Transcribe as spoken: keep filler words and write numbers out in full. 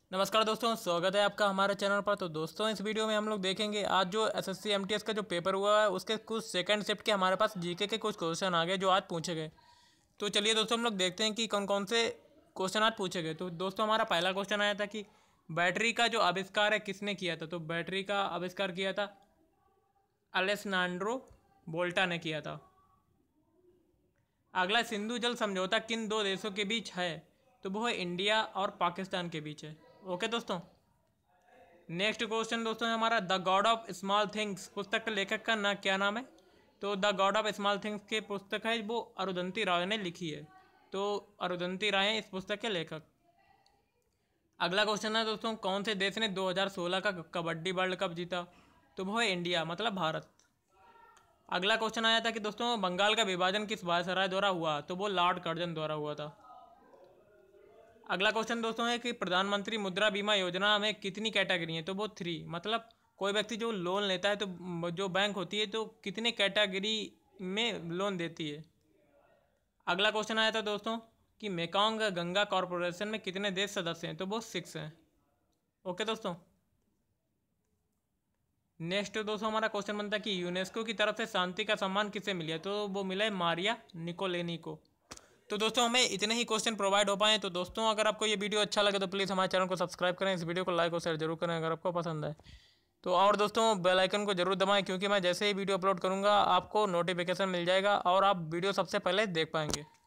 नमस्कार दोस्तों, स्वागत है आपका हमारे चैनल पर। तो दोस्तों इस वीडियो में हम लोग देखेंगे आज जो एसएससी एमटीएस का जो पेपर हुआ है उसके कुछ सेकंड शिफ्ट के हमारे पास जीके के कुछ क्वेश्चन आ गए जो आज पूछे गए। तो चलिए दोस्तों हम लोग देखते हैं कि कौन कौन से क्वेश्चन आज पूछे गए। तो दोस्तों हमारा पहला क्वेश्चन आया था कि बैटरी का जो आविष्कार है किसने किया था। तो बैटरी का आविष्कार किया था अलेसनांड्रो वोल्टा ने किया था। अगला, सिंधु जल समझौता किन दो देशों के बीच है। तो वो है इंडिया और पाकिस्तान के बीच है। ओके दोस्तों, नेक्स्ट क्वेश्चन दोस्तों है हमारा the god of small things पुस्तक के लेखक का ना क्या नाम है। तो the god of small things के पुस्तक है वो अरुंधति राय ने लिखी है। तो अरुंधति राय हैं इस पुस्तक के लेखक। अगला क्वेश्चन है दोस्तों, कौन से देश ने दो हज़ार सोलह का कबड्डी वर्ल्ड कप जीता। तो वो है इंडिया, मतलब भारत। अगला क्वेश्चन आया था कि दोस्तों बंगाल का विभाजन किस वायसराय द्वारा हुआ। तो वो लॉर्ड कर्जन द्वारा हुआ था। अगला क्वेश्चन दोस्तों है कि प्रधानमंत्री मुद्रा बीमा योजना में कितनी कैटेगरी है। तो वो थ्री, मतलब कोई व्यक्ति जो लोन लेता है तो जो बैंक होती है तो कितने कैटेगरी में लोन देती है। अगला क्वेश्चन आया था दोस्तों कि मेकॉन्ग गंगा कॉरपोरेशन में कितने देश सदस्य हैं। तो वो सिक्स हैं। ओके दोस्तों, नेक्स्ट दोस्तों हमारा क्वेश्चन बनता है कि यूनेस्को की तरफ से शांति का सम्मान किसे मिला। तो वो मिला है मारिया निकोलेनी को। तो दोस्तों हमें इतने ही क्वेश्चन प्रोवाइड हो पाए। तो दोस्तों अगर आपको ये वीडियो अच्छा लगे तो प्लीज़ हमारे चैनल को सब्सक्राइब करें, इस वीडियो को लाइक और शेयर जरूर करें अगर आपको पसंद आए तो। और दोस्तों बेल आइकन को जरूर दबाएं क्योंकि मैं जैसे ही वीडियो अपलोड करूंगा आपको नोटिफिकेशन मिल जाएगा और आप वीडियो सबसे पहले देख पाएंगे।